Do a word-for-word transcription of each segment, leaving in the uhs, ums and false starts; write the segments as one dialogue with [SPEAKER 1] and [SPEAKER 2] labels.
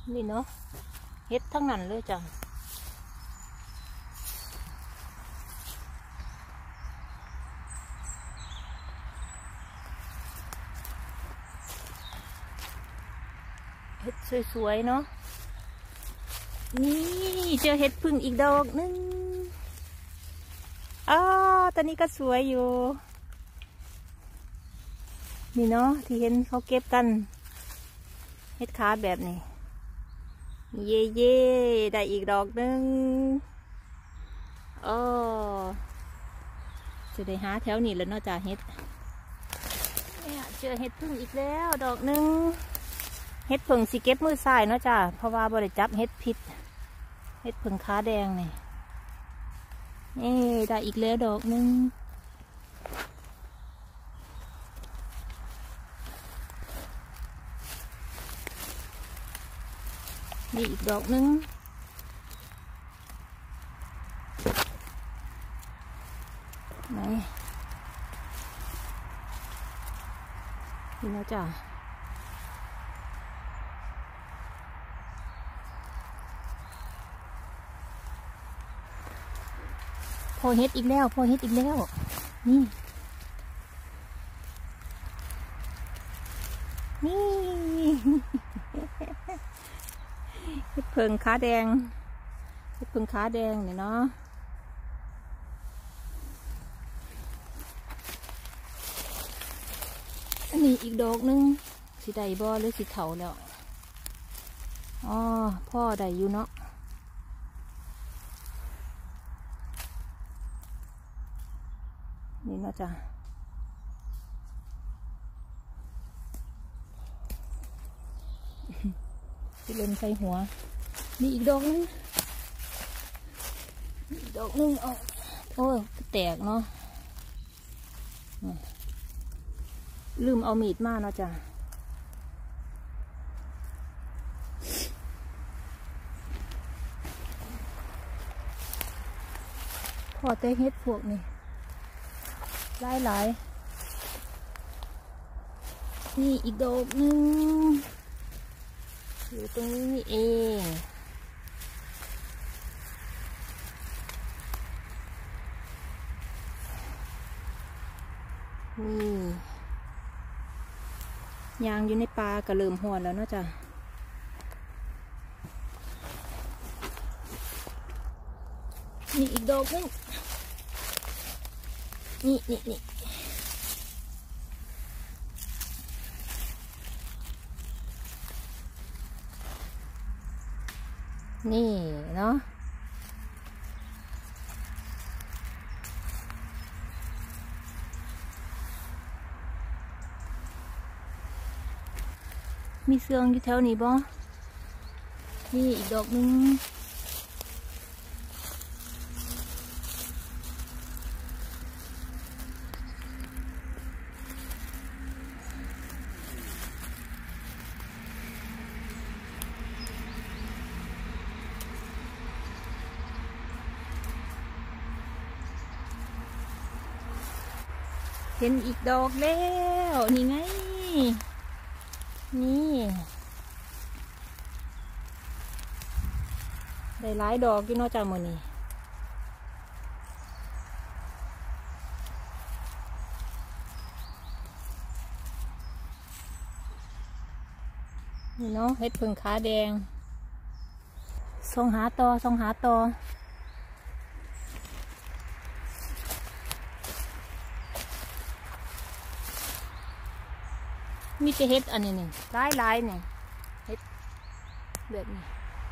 [SPEAKER 1] นี่เนาะเฮ็ดทั้งนั้นเลยจ้ะเฮ็ดสวยๆเนาะนี่เจอเฮ็ดพึ่งอีกดอกนึงอ้าตอนนี้ก็สวยอยู่นี่เนาะที่เห็นเขาเก็บกันเฮ็ดขาแบบนี้เย่เย่ได้อีกดอกนึงโอ้จะได้หาแถวนี้แล้วเนาะจ้าเฮ็ดเนี่ยเจอเฮ็ดพึ่งอีกแล้วดอกนึงเฮ็ดพึ่งสิเก็บมือซ้ายเนาะจ้าเพราะว่าบ่ได้จับเฮ็ดพิษเฮ็ดพึ่งขาแดงนี่นี่ได้อีกแล้วดอกนึงนี่อีกดอกนึงไหนนี่นะจ้ะพอเฮ็ดอีกแล้วพอเฮ็ดอีกแล้วนี่นี่เฮ็ดเพิงขาแดงเฮ็ดเพิงขาแดงเนี่ยเนาะอันนี้อีกดอกนึงสีใดบ่หรือสีเถาแล้วอ๋อพ่อใดอยู่เนาะนี่เนาะจ้ะที่เล่นใส่หัวนี่อีกดอกนึงอีกดอกนึงเอาโอ้ยแตกเนาะลืมเอามีดมาเนาะจ้ะพอเตะเฮ็ดพวกนี่หลายหลายนี่อีกดอกนึงอยู่ตรงนี้นี่เองนี่ยางอยู่ในปลากระเริ่มหอนแล้วเนาะจ้ะนี่อีกดอกนึงนี่นี่นี่นี่เนาะมีเสืองอยู่แถวนี้บ่นี่อีกดอกนึงเห็นอีกดอกแล้วนี่ไงนี่ได้หลายดอกอยู่เนาะจ้ามื้อนี้นี่เนาะเฮ็ดพึ่งขาแดงส่องหาต่อส่องหาต่อมีแต่เฮ็ดอันนี้นี่หลายหลายนี่เฮ็ดแบบนี้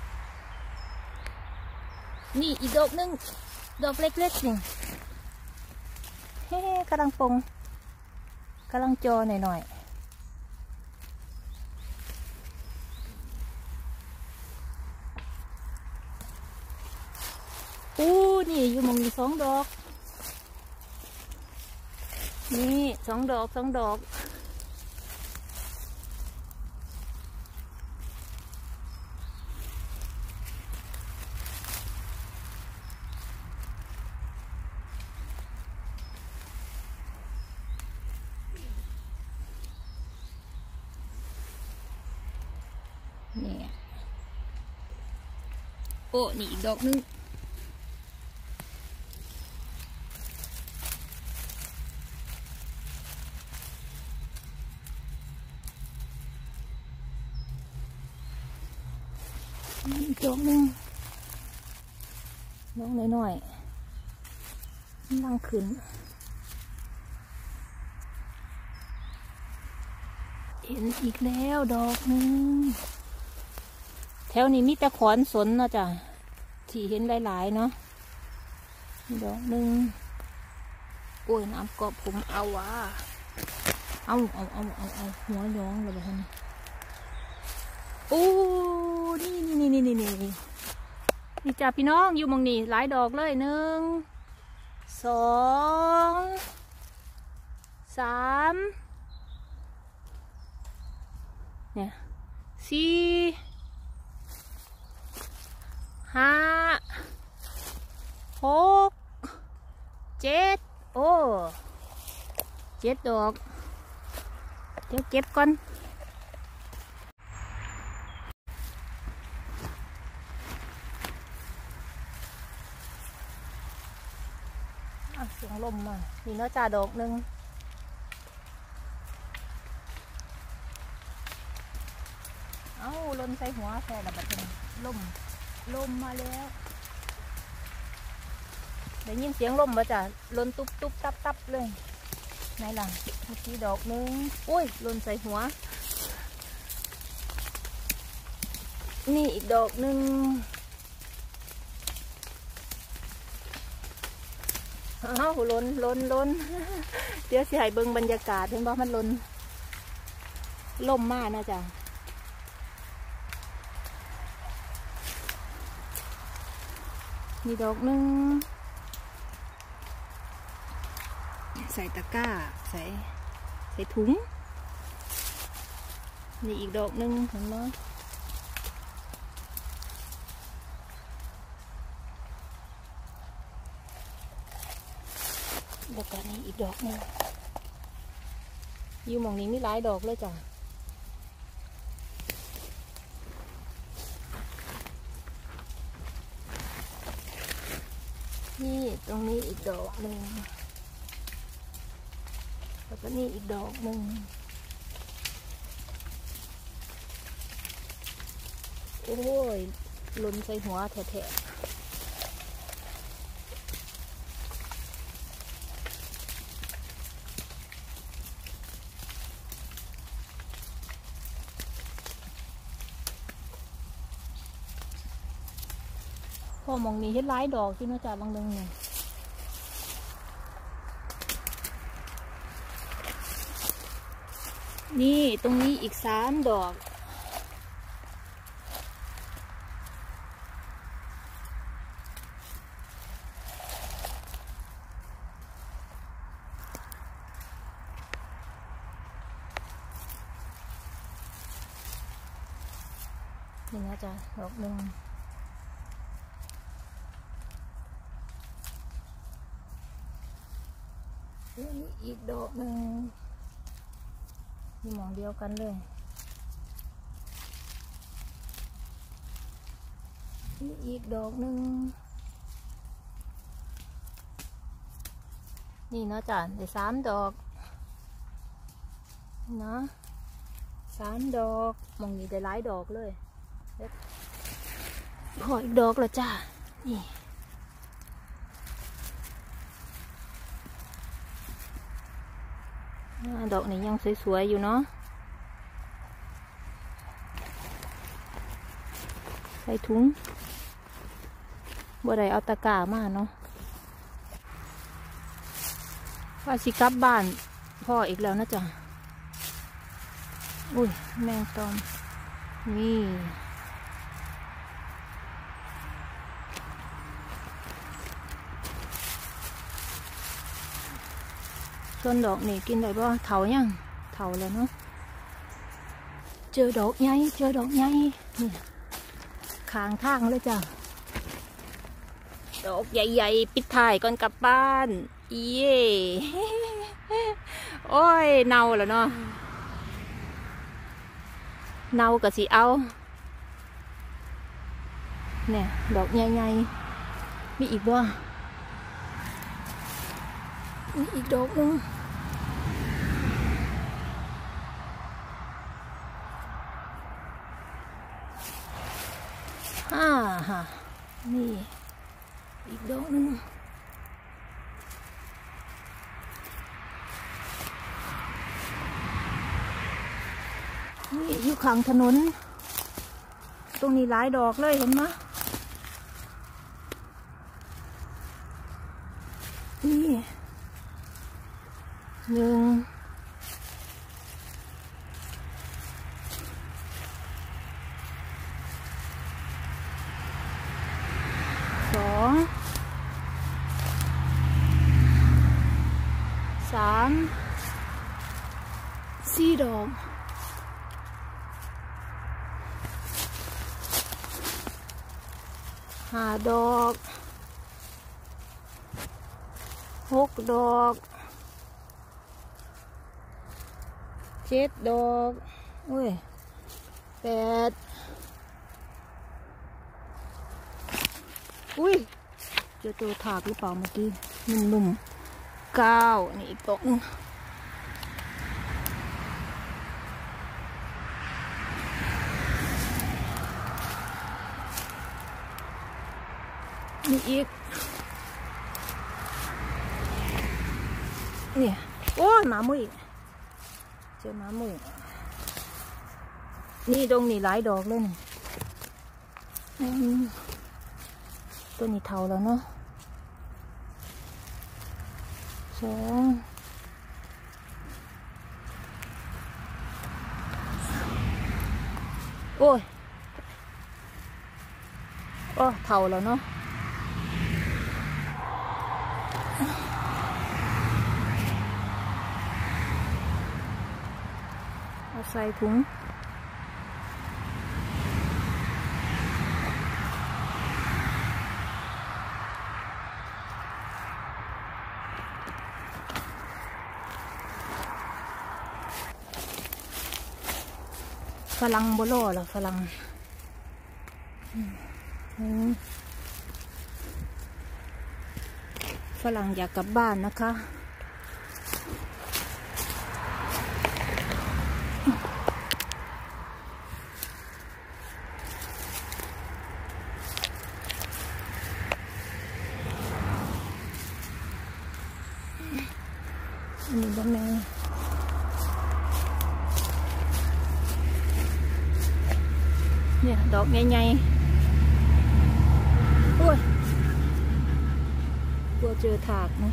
[SPEAKER 1] นี่อีกดอกนึงดอกเล็กๆนี่เฮ้กำลังปงกำลังจอหน่อยๆอู้นี่อยู่มุมนี้สองดอกนี่สองดอกสองดอกเนี่ยโอ้นี่อีกดอกนึงอีกดอกนึงดอกน้อยๆนั่งขึ้นเห็นอีกแล้วดอกนึงแถวนี้มีแต่ขอนสนเนาะจ้ะที่เห็นหลายๆเนาะดอกนึงโอ้ยน้ำกอบผมเอาวะเอาเอาเอาเอาเอาหัวย้องเลยแบบนี้โอ้นี่นี่นี่นี่นี่นี่นี่จ้ะพี่น้องอยู่มองนี่หลายดอกเลยหนึ่งสองสามเนี่ยสี่ห้าหกเจ็ดโอ้เจ็ดดอกเดี๋ยวเก็บก่อนเสียงลมมามีน้อจ่าดอกหนึ่งเอ้าลนใส่หัวแค่ระบัดนึงลมลมมาแล้วได้ยินเสียงลมป่ะจ้ะลนตุ๊บตุ๊บตับตับเลยไหนล่ะเมื่อกี้ดอกหนึ่งอุ้ยลนใส่หัวนี่อีกดอกหนึ่งอ้าวล้นล้นล้นเดี๋ยวสิให้เบิ่งบรรยากาศเห็นบ่มันล้นล่มมากนะจ๊ะมีดอกหนึ่งใส่ตะกร้าใส่ใส่ถุงนี่อีกดอกหนึ่งเห็นไหมดอกนี้อีกดอกหนึ่งอยู่หม่องนี้มีหลายดอกเลยจ้ะนี่ตรงนี้อีกดอกหนึ่งแล้วก็นี่อีกดอกหนึ่งโอ้ยหล่นใส่หัวแถะพอมองนี้เห็นหลายดอกที่น่าจะบางเรื่องเนี่ยนี่ตรงนี้อีกสามดอกนี่นะจ๊ะดอกหนึ่งนี่อีกดอกหนึ่งมีหมองเดียวกันเลยนี่อีกดอกหนึ่งนี่เนาะจ้ะได้สามดอกเนาะสามดอกมองนี้ได้หลายดอกเลยพออีกดอกแล้วจ้ะนี่ดอกนี้ยังสวยๆอยู่เนาะใส่ถุงบ่ได้เอาตะกร้ามาเนาะว่าสิกลับบ้านพ่ออีกแล้วนะจ๊ะอุ้ยแมงตอมนี่ส่วนดอกนี่กินได้บ่เถายังเถาแล้วเนาะเจอดอกใหญ่เจอดอกใหญ่นี่ขางทางเลยจ้ะดอกใหญ่ๆปิดท้ายก่อนกลับบ้านเย่โอ้ยเน่าแล้วเนาะเน่ากับสีเอาเนี่ยดอกใหญ่ๆมีอีกบ่มีอีกดอกนึงฮ่าฮ่านี่อีกดอกนึงนี่อยู่ข้างถนนตรงนี้หลายดอกเลยเห็นไหมนี่หนึ่งสองสามสี่ดอกห้าดอกหกดอกเจ็ดดอกอุ้ยแปดอุ้ยเจอตัวถากหรือเปล่าเมื่อกี้นุ่มๆเก้านี่อีกดอกนึงนี่อีกเนี่ยโอ้ยหมามุ้ยเจอหมามุ้ยนี่ตรงนี้หลายดอกเลยนี่ตัวนี้เทาแล้วเนาะสองโอ้ยโอ้เทาแล้วเนาะเอาใส่ถุงฝรั่งโบโลหรอฝรั่งฝรั่งอยากกลับบ้านนะคะอันนี้บ้านแม่เนี่ยดอกใหญ่ๆโอ้ยกลัวเจอถากนะ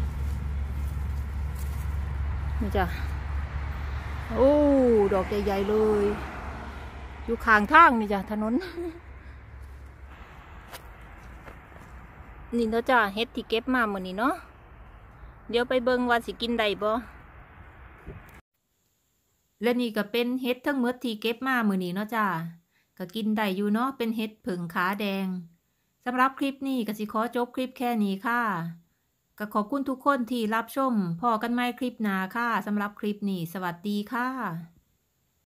[SPEAKER 1] นี่จ้ะโอ้ดอกใหญ่ๆเลยอยู่ข้างทางนี่จ้ะถนนนี่เนาะจ้ะเฮ็ดที่เก็บมาเมื่อนี้เนาะเดี๋ยวไปเบิ่งว่าสิกินได้บ่และนี่ก็เป็นเฮ็ดทั้งหมดที่เก็บมามื้อนี้เนาะจ้าก็กินได้อยู่เนาะเป็นเฮ็ดผึ่งขาแดงสำหรับคลิปนี้ก็สิขอจบคลิปแค่นี้ค่ะก็ขอบคุณทุกคนที่รับชมพอกันใหม่คลิปหน้าค่ะสำหรับคลิปนี้สวัสดีค่ะ